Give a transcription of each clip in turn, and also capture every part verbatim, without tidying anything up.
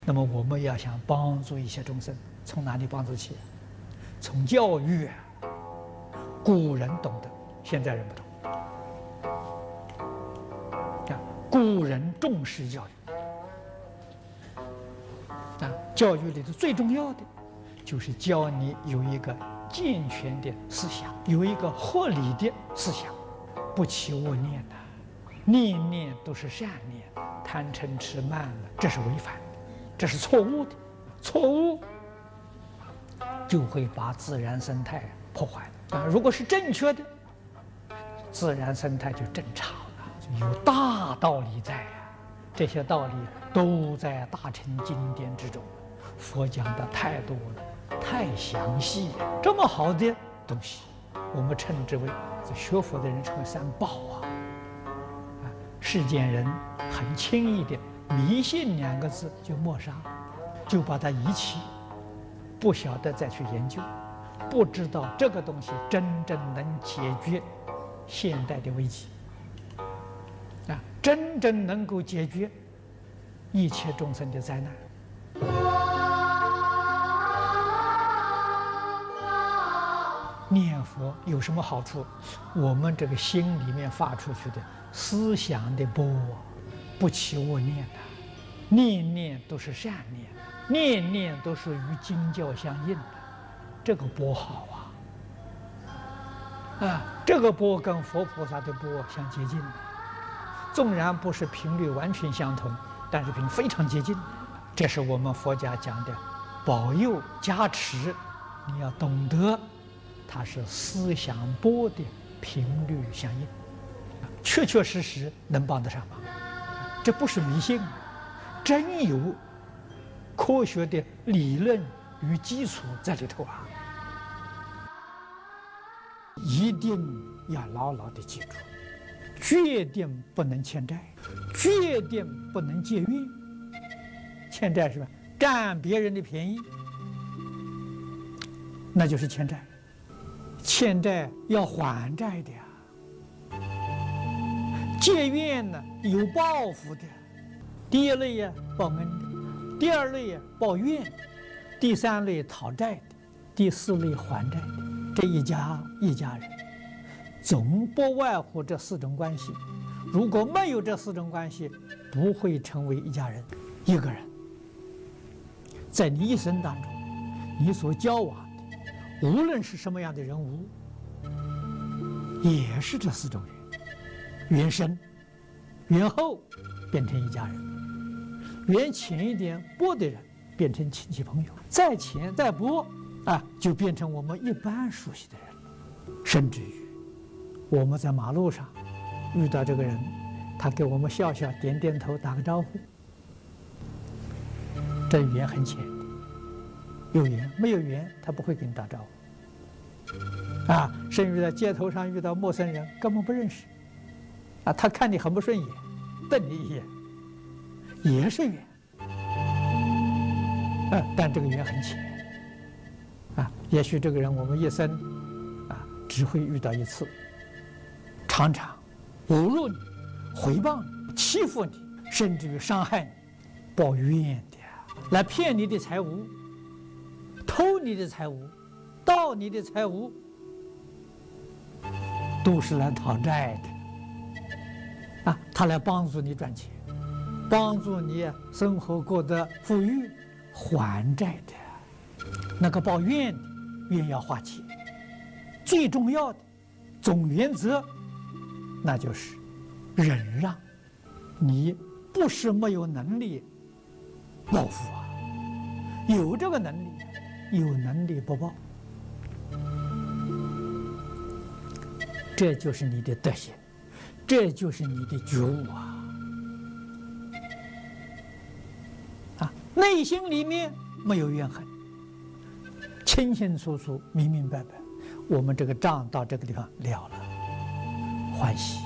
那么我们要想帮助一切众生，从哪里帮助起？从教育。古人懂得，现在人不懂。啊，古人重视教育。啊，教育里头最重要的，就是教你有一个健全的思想，有一个合理的思想，不起恶念的，念念都是善念，贪嗔痴慢了，这是违反的，这是错误的，错误就会把自然生态破坏了。啊，如果是正确的，自然生态就正常了，有大道理在啊。这些道理都在大乘经典之中，佛讲的太多了，太详细了。这么好的东西，我们称之为学佛的人称为三宝啊。啊，世间人很轻易的迷信两个字就抹杀，就把它遗弃，不晓得再去研究。不知道这个东西真正能解决现代的危机啊，真正能够解决一切众生的灾难。念佛有什么好处？我们这个心里面发出去的思想的波，不起恶念的，念念都是善念，念念都是与经教相应的。这个波好啊，啊，这个波跟佛菩萨的波相接近，纵然不是频率完全相同，但是频率非常接近。这是我们佛家讲的保佑加持，你要懂得，它是思想波的频率相应，确确实实能帮得上忙。这不是迷信，真有科学的理论与基础在里头啊！一定要牢牢地记住，决定不能欠债，决定不能借怨。欠债是吧？占别人的便宜，那就是欠债。欠债要还债的呀。借怨呢，有报复的。第一类呀，报恩的；第二类呀，报怨的；第三类讨债的；第四类还债的。这一家一家人，总不外乎这四种关系。如果没有这四种关系，不会成为一家人。一个人，在你一生当中，你所交往的，无论是什么样的人物，也是这四种缘：缘深、缘厚，变成一家人；缘浅一点、薄的人，变成亲戚朋友；再浅再薄啊，就变成我们一般熟悉的人了。甚至于我们在马路上遇到这个人，他给我们笑笑、点点头、打个招呼，这缘很浅的。有缘没有缘，他不会给你打招呼啊。甚至在街头上遇到陌生人，根本不认识啊，他看你很不顺眼，瞪你一眼，也是缘啊，但这个缘很浅啊。也许这个人我们一生啊只会遇到一次，常常侮辱你、诽谤你、欺负你，甚至于伤害你，报怨的，来骗你的财物，偷你的财物，盗你的财物，都是来讨债的啊！他来帮助你赚钱，帮助你生活过得富裕，还债的。那个报怨的，愿要化解。最重要的总原则，那就是忍让。你不是没有能力报复啊，有这个能力，有能力不报，这就是你的德行，这就是你的觉悟啊！啊，内心里面没有怨恨，清清楚楚、明明白白，我们这个账到这个地方了了，欢喜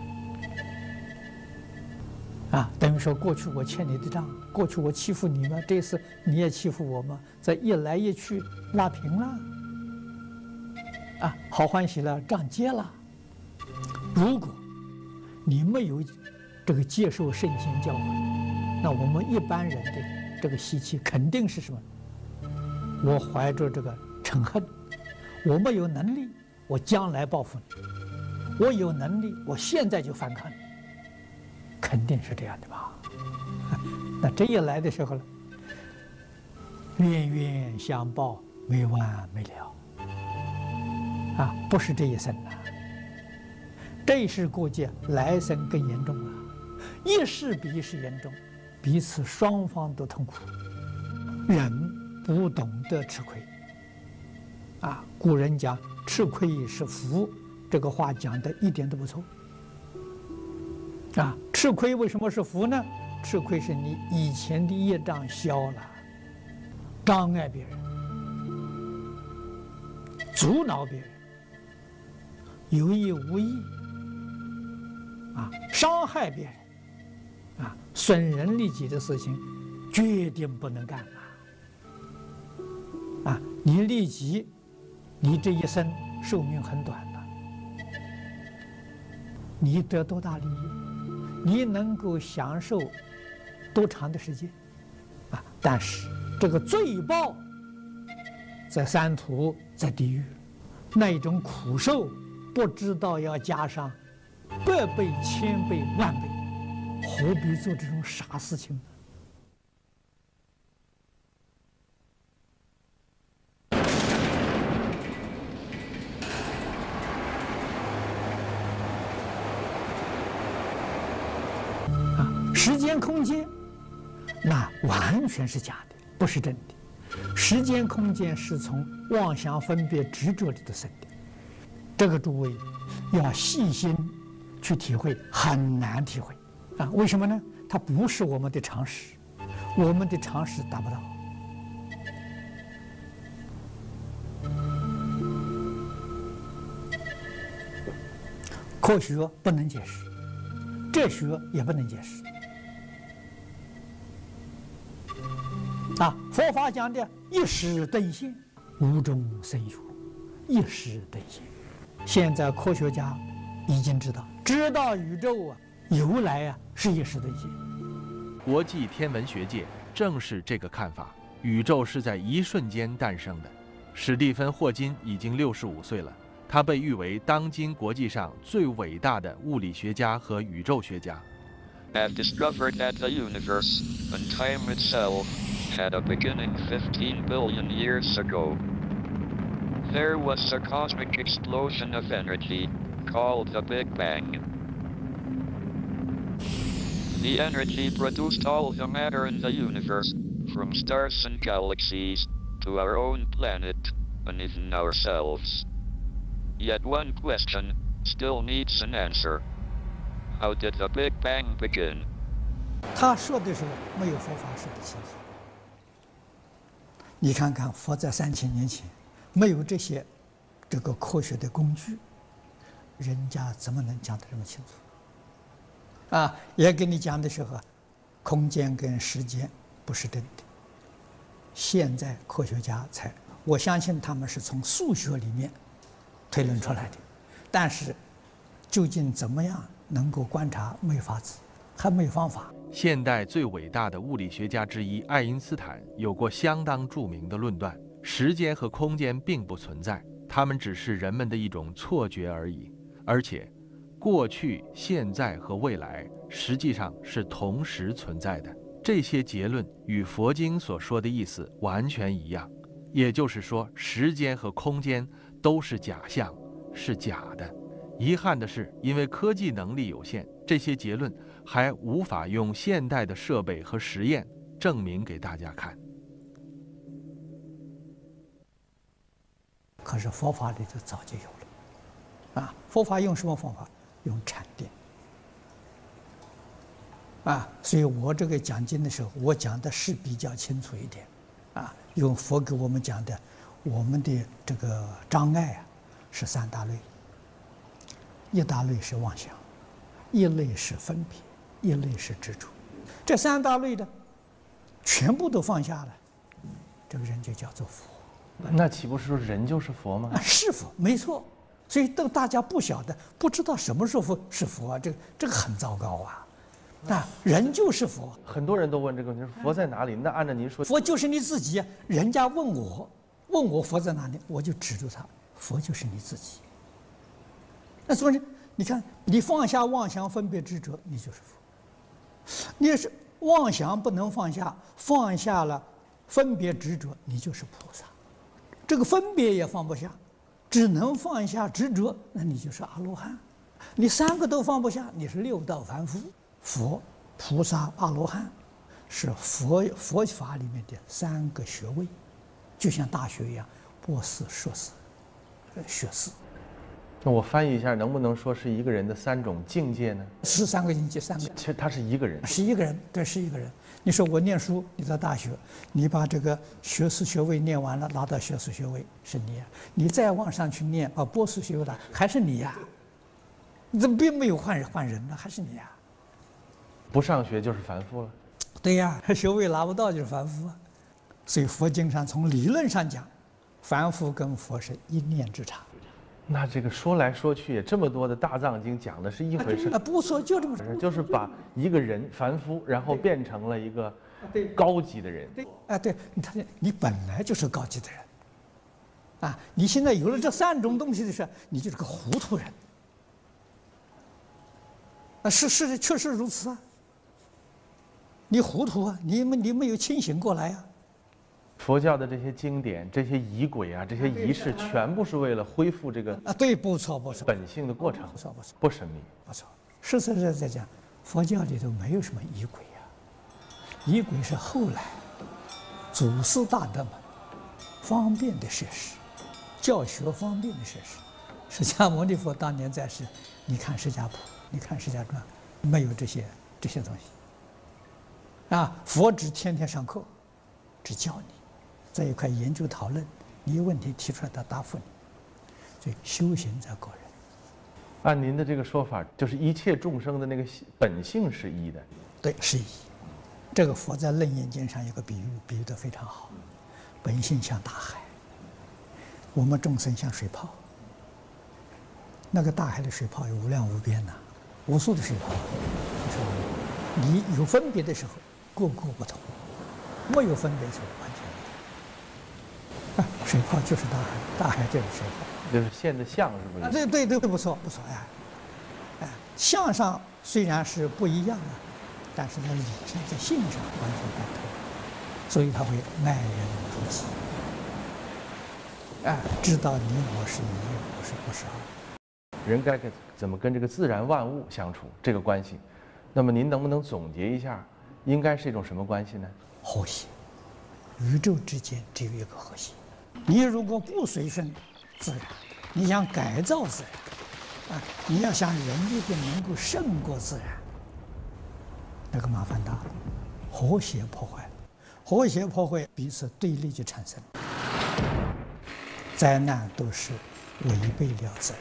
啊！等于说，过去我欠你的账，过去我欺负你吗？这次你也欺负我吗？这一来一去，拉平了啊，好欢喜了，账结了。如果你没有这个接受圣贤教诲，那我们一般人的这个习气肯定是什么？我怀着这个嗔恨，我没有能力，我将来报复你；我有能力，我现在就反抗你，肯定是这样的吧？那这一来的时候呢，冤冤相报，没完没了。啊，不是这一生啊，这一世过劫，来生更严重啊，一世比一世严重，彼此双方都痛苦。人不懂得吃亏，啊，古人讲吃亏是福，这个话讲的一点都不错。啊，吃亏为什么是福呢？吃亏是你以前的业障消了，障碍别人，阻挠别人。有意无意，啊，伤害别人，啊，损人利己的事情，决定不能干啊！啊，你利己，你这一生寿命很短的，你得多大利益？你能够享受多长的时间？啊，但是这个罪报，在三途，在地狱，那一种苦受。不知道要加上百倍、千倍、万倍，何必做这种傻事情呢？啊，时间、空间，那完全是假的，不是真的。时间、空间是从妄想、分别、执着里头生的。这个诸位要细心去体会，很难体会啊！为什么呢？它不是我们的常识，我们的常识达不到。科学不能解释，哲学也不能解释。啊，佛法讲的一时顿现，无中生有，一时顿现。现在科学家已经知道，知道宇宙啊由来啊是一时顿现。 国际天文学界正是这个看法，宇宙是在一瞬间诞生的。史蒂芬·霍金已经六十五岁了，他被誉为当今国际上最伟大的物理学家和宇宙学家。 Have discovered that the universe and time itself had a beginning fifteen billion years ago. There was a cosmic explosion of energy called the Big Bang. The energy produced all the matter in the universe, from stars and galaxies to our own planet and even ourselves. Yet one question still needs an answer. How did the Big Bang begin? 他说的时候没有佛法说的清楚。你看看佛在三千年前没有这些这个科学的工具，人家怎么能讲得这么清楚？啊，也跟你讲的时候，空间跟时间不是真的。现在科学家才，我相信他们是从数学里面推论出来的，但是究竟怎么样能够观察，没法子，还没有方法。 现代最伟大的物理学家之一爱因斯坦有过相当著名的论断：时间和空间并不存在，它们只是人们的一种错觉而已。而且，过去、现在和未来实际上是同时存在的。这些结论与佛经所说的意思完全一样，也就是说，时间和空间都是假象，是假的。遗憾的是，因为科技能力有限，这些结论还无法用现代的设备和实验证明给大家看。 可是佛法里头早就有了，啊，佛法用什么方法？用禅定。啊，所以我这个讲经的时候，我讲的是比较清楚一点，啊，用佛给我们讲的，我们的这个障碍啊，是三大类。一大类是妄想，一类是分别，一类是执着。这三大类的全部都放下了，这个人就叫做佛。 那岂不是说人就是佛吗？ 啊，是佛，没错。所以等大家不晓得，不知道什么时候是佛啊，这个这个很糟糕啊！ 啊，人就是佛， 很多人都问这个问题，佛在哪里？那按照您说， 佛就是你自己。人家问我，问我佛在哪里，我就指出他，佛就是你自己。那所以呢，你看，你放下妄想、分别、执着，你就是佛；你是妄想不能放下，放下了分别执着，你就是菩萨。这个分别也放不下，只能放下执着，那你就是阿罗汉。你三个都放不下，你是六道凡夫。佛、菩萨、阿罗汉是佛佛法里面的三个学位，就像大学一样，博士、硕士、学士。 那我翻译一下，能不能说是一个人的三种境界呢？ 是三个境界，三个。 其实他是一个人， 是一个人，对，是一个人。你说我念书，你在大学，你把这个学士学位念完了，拿到学士学位是你呀；你再往上去念，把博士学位了，还是你呀。你怎么并没有换人换人呢？还是你呀。 不上学就是凡夫了。 对呀，学位拿不到就是凡夫啊。所以佛经上从理论上讲，凡夫跟佛是一念之差。 那这个说来说去，这么多的大藏经讲的是一回事啊，不说就这么说， 就是把一个人凡夫，然后变成了一个高级的人。 对，啊，对，他你本来就是高级的人，啊，你现在有了这三种东西的时候，你就是个糊涂人。啊，是是，确实如此啊。你糊涂啊，你没你没有清醒过来啊。 佛教的这些经典、这些仪轨啊、这些仪式，全部是为了恢复这个啊，对，不错不错， 本性的过程， 不错不错， 不神秘， 不错。实实在在讲，佛教里头没有什么仪轨啊，仪轨是后来祖师大德们方便的设施，教学方便的设施。释迦牟尼佛当年在世，你看《释迦谱》，你看《释迦传》，没有这些这些东西。啊，佛只天天上课，只教你。在一块研究讨论，你有问题提出来，他答复你。所以修行在个人。 按您的这个说法，就是一切众生的那个本性是一的。 对，是一。这个佛在《楞严经》上有个比喻，比喻得非常好。本性像大海，我们众生像水泡。那个大海的水泡有无量无边呐，无数的水泡。你有分别的时候，个个不同；没有分别的时候，完全不同。啊，水泡就是大海，大海就是水泡， 就是现的相是不是？ 啊，对对对，不错不错，哎，哎，相上虽然是不一样啊，但是在理上、在性上完全不同，所以他会爱人如己，哎，知道你我是一，我是不是二。 人该怎么跟这个自然万物相处这个关系？那么您能不能总结一下，应该是一种什么关系呢？ 和谐，宇宙之间只有一个和谐。你如果不随顺自然，你想改造自然，啊，你要想人一定能够胜过自然，那个麻烦大了，和谐破坏了，和谐破坏，彼此对立就产生了，灾难都是违背了自然。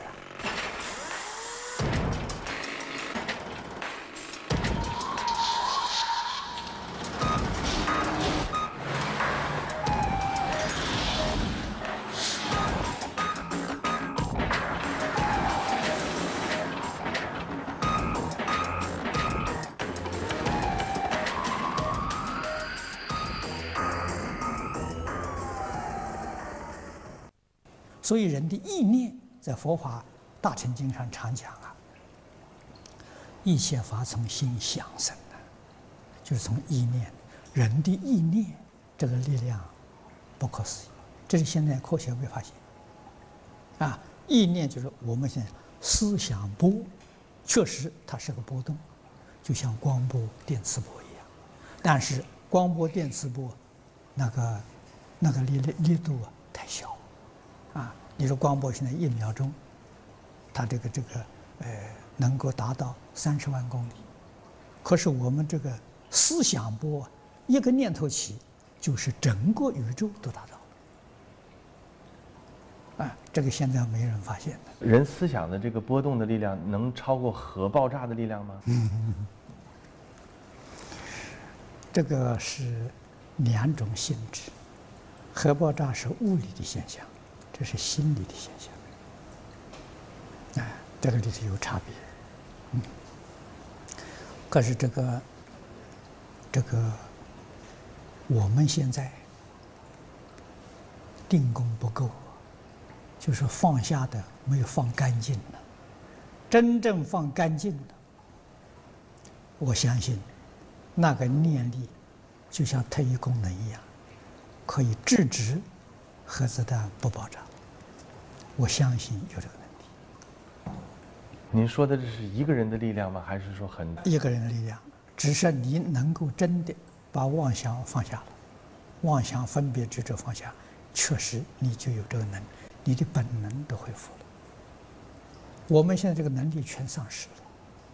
所以人的意念，在佛法大乘经上常讲啊，一切法从心想生的，就是从意念。人的意念这个力量不可思议，这是现在科学会发现。啊，意念就是我们现在思想波，确实它是个波动，就像光波、电磁波一样。但是光波、电磁波，那个那个力力度啊太小。啊，你说光波现在一秒钟，它这个这个呃能够达到三十万公里，可是我们这个思想波，一个念头起，就是整个宇宙都达到。啊，这个现在没人发现的。 人思想的这个波动的力量，能超过核爆炸的力量吗？ 嗯，这个是两种性质，核爆炸是物理的现象。这是心理的现象，哎，这个里头有差别。嗯， 可是这个这个我们现在定功不够，就是放下的没有放干净了。真正放干净的，我相信那个念力就像特异功能一样，可以制止核子弹不爆炸。我相信有这个能力。 您说的这是一个人的力量吗？还是说很一个人的力量？只是你能够真的把妄想放下了，妄想分别执着放下，确实你就有这个能力，你的本能都恢复了。我们现在这个能力全丧失了。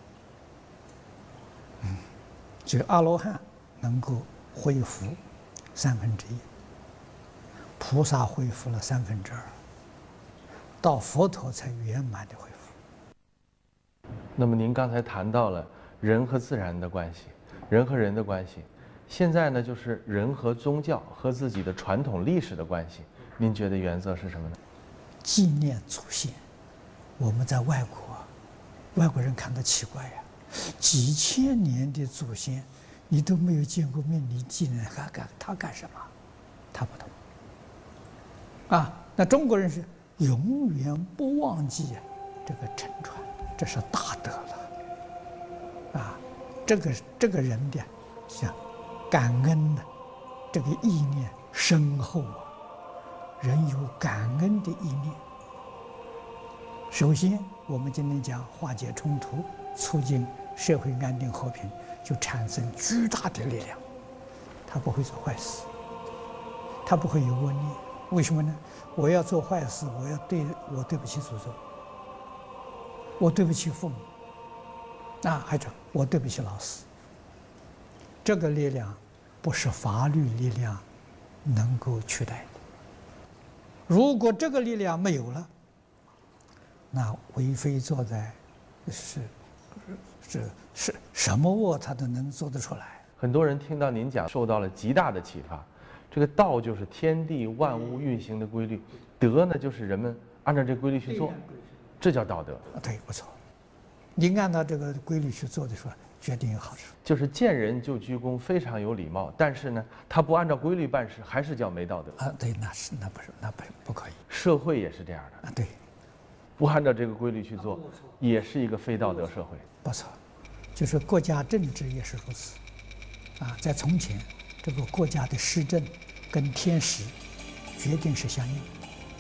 嗯，只有阿罗汉能够恢复三分之一，菩萨恢复了三分之二，到佛陀才圆满的恢复。 那么您刚才谈到了人和自然的关系，人和人的关系，现在呢就是人和宗教和自己的传统历史的关系，您觉得原则是什么呢？ 纪念祖先。我们在外国，外国人看到奇怪呀，几千年的祖先，你都没有见过面，你纪念他干他干什么？他不懂。啊，那中国人是永远不忘记这个沉传，这是大德了。啊，这个这个人的像感恩的这个意念深厚啊，人有感恩的意念。首先，我们今天讲化解冲突，促进社会安定和平，就产生巨大的力量。他不会做坏事，他不会有恶念。为什么呢？我要做坏事，我要对我对不起祖宗，我对不起父母，啊，还有我对不起老师。这个力量不是法律力量能够取代的。如果这个力量没有了，那为非作歹是是是什么恶他都能做得出来。 很多人听到您讲，受到了极大的启发。这个道就是天地万物运行的规律，德呢就是人们按照这个规律去做，这叫道德。 啊，对，不错。你按照这个规律去做的时候，决定有好处。 就是见人就鞠躬，非常有礼貌，但是呢，他不按照规律办事，还是叫没道德。 啊，对，那是那不是那不是不可以。 社会也是这样的啊，对。 不按照这个规律去做，也是一个非道德社会。 不错，就是国家政治也是如此。啊，在从前，这个国家的施政跟天时决定是相应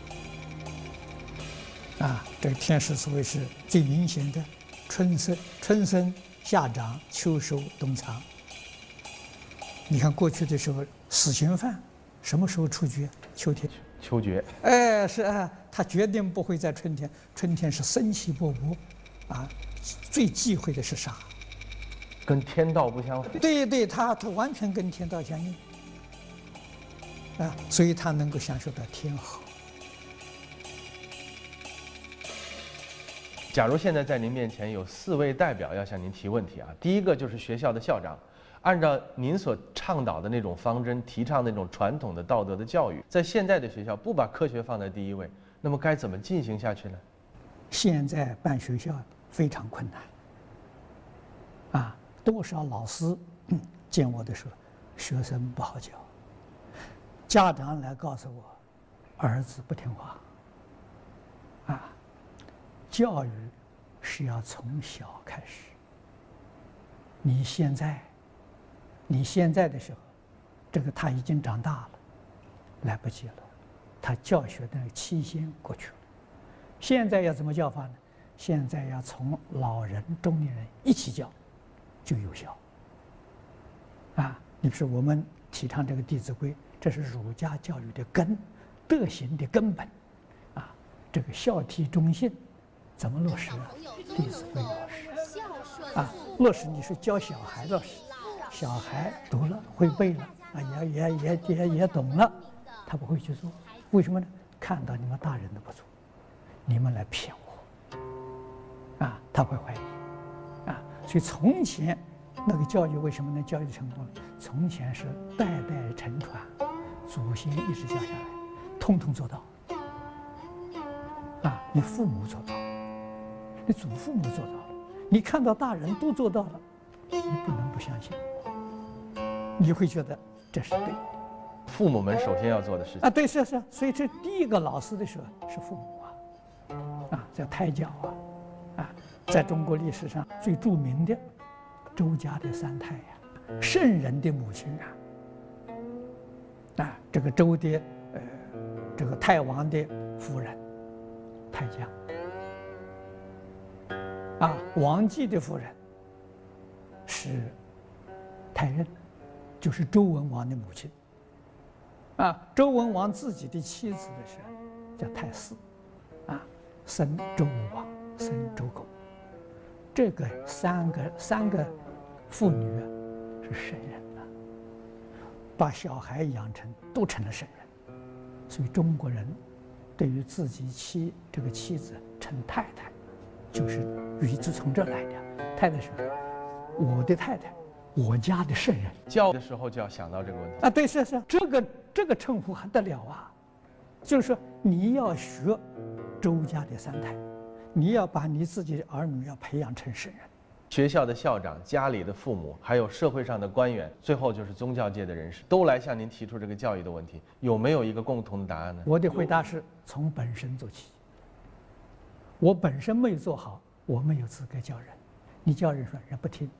的。啊，这个天时所谓是最明显的，春生、春生、夏长、秋收、冬藏。你看过去的时候，死刑犯什么时候处决？秋天。 秋决， 哎，是啊，他决定不会在春天。春天是生气勃勃，啊，最忌讳的是杀， 跟天道不相符。 对对，他他完全跟天道相应，啊，所以他能够享受到天和。 假如现在在您面前有四位代表要向您提问题啊，第一个就是学校的校长。按照您所倡导的那种方针，提倡那种传统的道德的教育，在现在的学校不把科学放在第一位，那么该怎么进行下去呢？ 现在办学校非常困难，啊，多少老师、嗯、见我的时候，学生不好教，家长来告诉我，儿子不听话，啊，教育是要从小开始。你现在。你现在的时候，这个他已经长大了，来不及了，他教学的期限过去了。现在要怎么教法呢？现在要从老人、中年人一起教，就有效。啊，你比如说我们提倡这个《弟子规》，这是儒家教育的根，德行的根本。啊，这个孝悌忠信怎么落实啊？《弟子规》落实。啊，落实你是教小孩落实。小孩读了会背了啊，也也也也也懂了，他不会去做，为什么呢？看到你们大人的不做，你们来骗我，啊，他会怀疑，啊，所以从前那个教育为什么能教育成功呢？从前是代代承传，祖先一直教下来，通通做到，啊，你父母做到了，你祖父母做到了，你看到大人都做到了。 你不能不相信，你会觉得这是对的。 父母们首先要做的事情啊，对，是是，所以这第一个老师的时候是父母啊，啊，叫胎教啊，啊，在中国历史上最著名的周家的三太呀，圣人的母亲啊，啊，这个周的呃，这个太王的夫人，太姜，啊，王继的夫人是太任，就是周文王的母亲。啊，周文王自己的妻子的是叫太姒，啊，生周武王，生周公。这个三个三个妇女啊，是圣人啊，把小孩养成都成了圣人。所以中国人对于自己妻这个妻子称太太，就是语字从这来的。太太是我的太太，我家的圣人。 教的时候就要想到这个问题啊，对，是是，这个这个称呼还得了啊？就是说你要学周家的三太，你要把你自己的儿女要培养成圣人。 学校的校长、家里的父母，还有社会上的官员，最后就是宗教界的人士，都来向您提出这个教育的问题，有没有一个共同的答案呢？ 我的回答是从本身做起。我本身没有做好，我没有资格教人。你教人说人不听。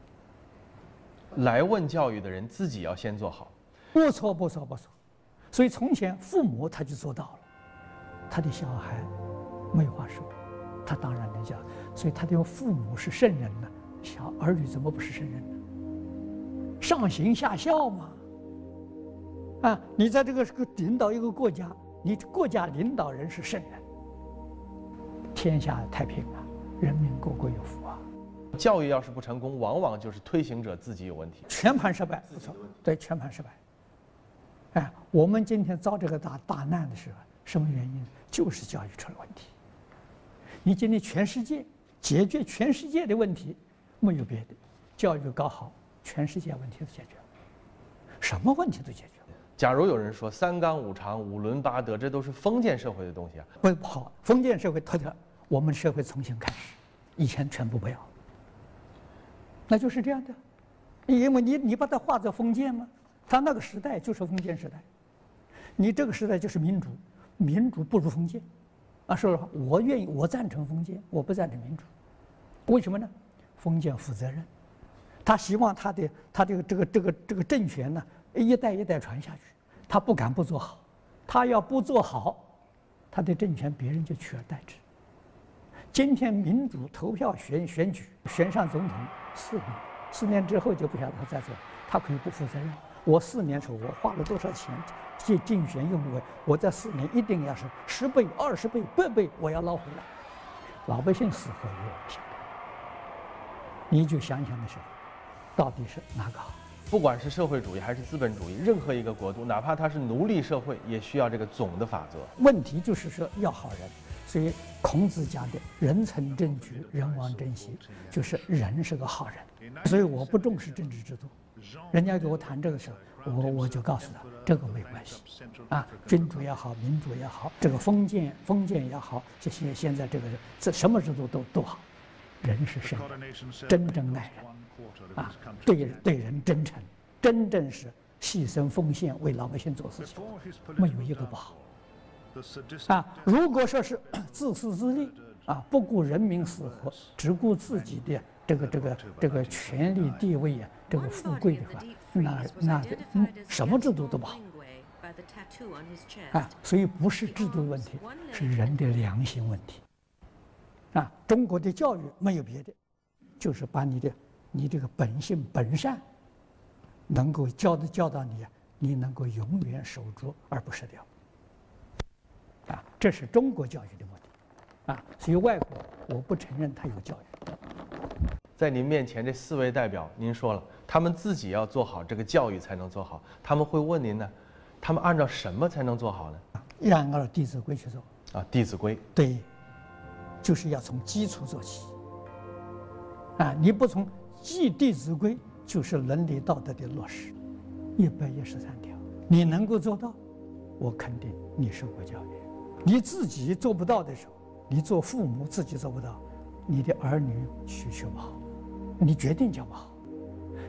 来问教育的人自己要先做好。 不错，不错，不错。所以从前父母他就做到了，他的小孩没有话说，他当然能教。所以他的父母是圣人呢，小儿女怎么不是圣人呢？上行下效嘛。啊，你在这个这个领导一个国家，你国家领导人是圣人，天下太平啊，人民个个有福啊。 教育要是不成功，往往就是推行者自己有问题， 全盘失败。不错，对，全盘失败。哎，我们今天遭这个大大难的时候，什么原因？就是教育出了问题。你今天全世界解决全世界的问题，没有别的，教育搞好，全世界问题都解决了，什么问题都解决了。 假如有人说三纲五常、五伦八德，这都是封建社会的东西啊， 不不好，封建社会脱掉，我们社会重新开始，以前全部不要，那就是这样的。因为你你把它划作封建嘛，他那个时代就是封建时代，你这个时代就是民主，民主不如封建。啊，说实话，我愿意，我赞成封建，我不赞成民主。为什么呢？封建负责任，他希望他的他这个这个这个这个政权呢，一代一代传下去，他不敢不做好，他要不做好，他的政权别人就取而代之。今天民主投票选选举选上总统四年，四年之后就不晓得他在做，他可以不负责任。我四年时候我花了多少钱去竞选用委，我在四年一定要是十倍、二十倍、百倍，我要捞回来。老百姓死活与我不相干。你就想想的时候，到底是哪个好？ 不管是社会主义还是资本主义，任何一个国度，哪怕它是奴隶社会，也需要这个总的法则。 问题就是说要好人，所以孔子讲的“人成正局，人亡政息”，就是人是个好人。所以我不重视政治制度。人家给我谈这个时候，我我就告诉他，这个没关系，啊，君主也好，民主也好，这个封建封建也好，这些现在这个这什么制度都都好，人是圣人，真正爱人，啊，对对人真诚，真正是牺牲奉献为老百姓做事情，没有一个不好。啊，如果说是自私自利，啊，不顾人民死活，只顾自己的这个这个这个权力地位啊，这个富贵的话，那那嗯什么制度都不好。啊，所以不是制度问题，是人的良心问题。啊，中国的教育没有别的，就是把你的你这个本性本善，能够教的教导你，你能够永远守住而不失掉。啊，这是中国教育的目的。啊，所以外国我不承认它有教育。 在您面前这四位代表，您说了，他们自己要做好这个教育才能做好。他们会问您呢，他们按照什么才能做好呢？ 要按照《弟子规》去做。 啊，《弟子规》 对，就是要从基础做起。啊，你不从记《弟子规》，就是伦理道德的落实，一百一十三条，你能够做到，我肯定你受过教育。你自己做不到的时候，你做父母自己做不到，你的儿女学学不好，你决定教不好。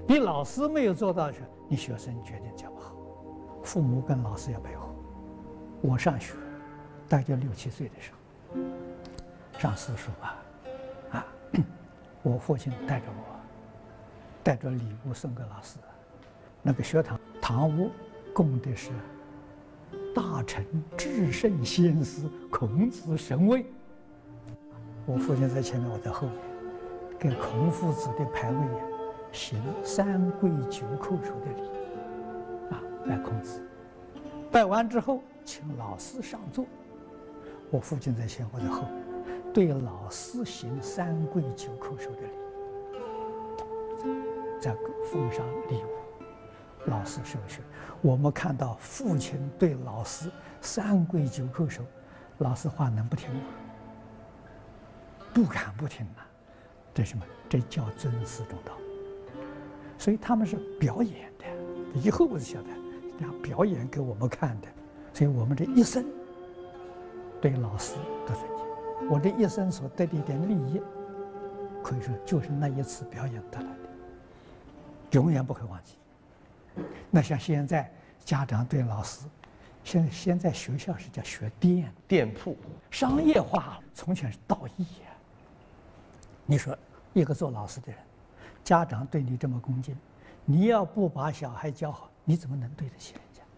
你老师没有做到的时候，你学生决定教不好。父母跟老师要配合。我上学，大概六七岁的时候，上私塾吧，啊，我父亲带着我，带着礼物送给老师。那个学堂堂屋供的是大成至圣先师孔子神位。我父亲在前面，我在后面，给孔夫子的牌位行三跪九叩首的礼，啊，拜孔子。拜完之后，请老师上座，我父亲在前，我在后面，对老师行三跪九叩首的礼，再奉上礼物。老师授学，我们看到父亲对老师三跪九叩首，老师话能不听吗？不敢不听啊！这什么？这叫尊师重道。所以他们是表演的，以后我就晓得，这样表演给我们看的。所以我们这一生对老师的尊敬，我这一生所得的一点利益，可以说就是那一次表演得来的，永远不会忘记。那像现在家长对老师，现在现在学校是叫学店店铺， 商业化了。从前是道义呀。你说一个做老师的人，家长对你这么恭敬，你要不把小孩教好，你怎么能对得起人家？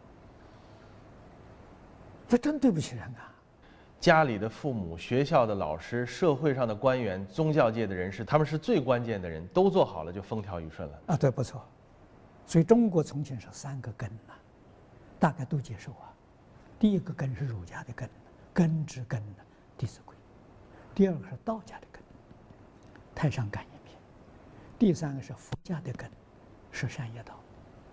这真对不起人啊！ 家里的父母、学校的老师、社会上的官员、宗教界的人士，他们是最关键的人，都做好了就风调雨顺了啊！对，不错。所以中国从前是三个根呐、啊，大概都接受啊。第一个根是儒家的根，根之根呢，《弟子规》；第二个是道家的根，《太上感应篇》；第三个是佛家的根，《十善业道》。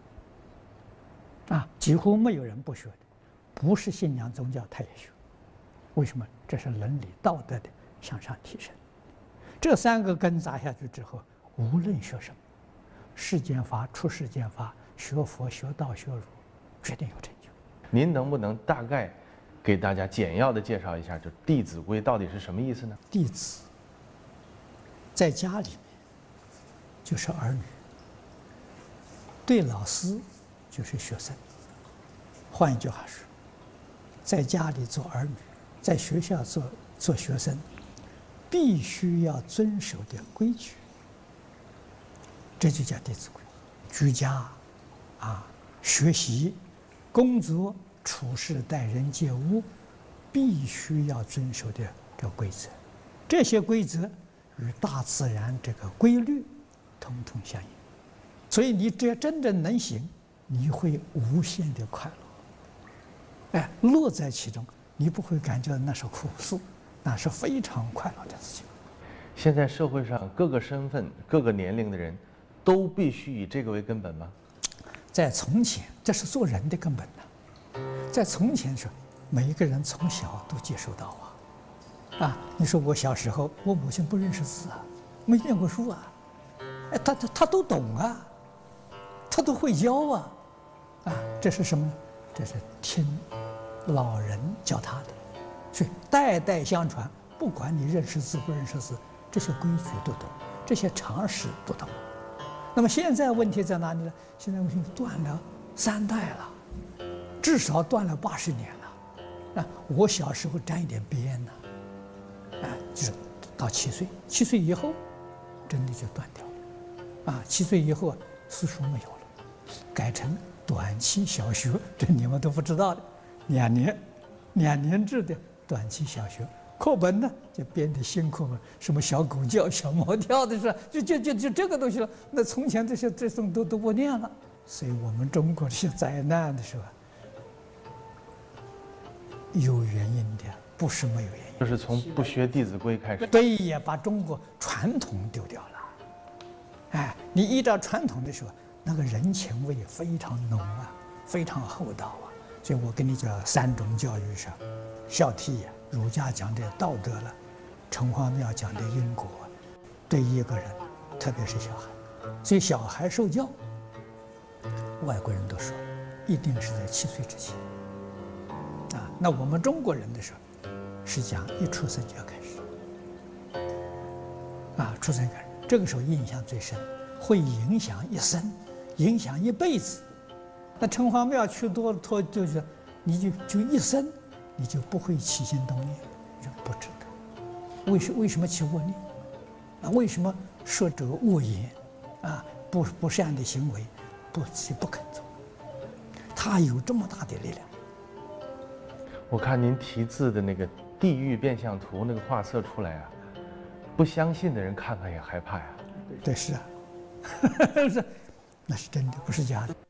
啊，几乎没有人不学的，不是信仰宗教他也学。为什么？这是伦理道德的向上提升。这三个根扎下去之后，无论学什么，世间法、出世间法，学佛、学道、学儒，决定有成就。 您能不能大概给大家简要的介绍一下，就《弟子规》到底是什么意思呢？ 弟子在家里面就是儿女，对老师就是学生。换一句话说，在家里做儿女，在学校做做学生，必须要遵守的规矩，这就叫《弟子规》。居家啊，学习、工作、处事、待人接物，必须要遵守的这个规则。这些规则与大自然这个规律通通相应。所以你只要真正能行，你会无限的快乐。哎，乐在其中，你不会感觉那是苦诉，那是非常快乐的事情。 现在社会上各个身份、各个年龄的人，都必须以这个为根本吗？ 在从前，这是做人的根本呐。在从前是每一个人从小都接受到啊，啊，你说我小时候，我母亲不认识字啊，没念过书啊，哎，她她她都懂啊，她都会教啊，啊，这是什么呢？这是听老人教他的，所以代代相传。不管你认识字不认识字，这些规矩都懂，这些常识都懂。那么现在问题在哪里呢？现在问题断了三代了，至少断了八十年了。啊，我小时候沾一点边呢，啊，就是到七岁，七岁以后，真的就断掉了。啊，七岁以后啊，私塾没有了，改成短期小学，这你们都不知道的，两年，两年制的短期小学。课本呢就编的新课本，什么小狗叫、小猫跳的是，就就就就这个东西了。那从前这些这种都都不念了，所以我们中国这些灾难的时候，有原因的，不是没有原因。 就是从不学《弟子规》开始。 对呀，把中国传统丢掉了。哎，你依照传统的时候，那个人情味非常浓啊，非常厚道啊。所以我跟你讲，三种教育是孝悌呀。儒家讲的道德了，城隍庙讲的因果，对一个人，特别是小孩，所以小孩受教，外国人都说，一定是在七岁之前。啊，那我们中国人的时候，是讲一出生就要开始。啊，出生开始，这个时候印象最深， 会影响一生，影响一辈子。那城隍庙去多了，多就是你就就一生，你就不会起心动念，就不值得。为什为什么起恶念？啊，为什么说这个恶言，啊，不不善的行为，不不肯做？他有这么大的力量。 我看您题字的那个地狱变相图那个画册出来啊，不相信的人看看也害怕呀。 对，是啊，是，那是真的，不是假的。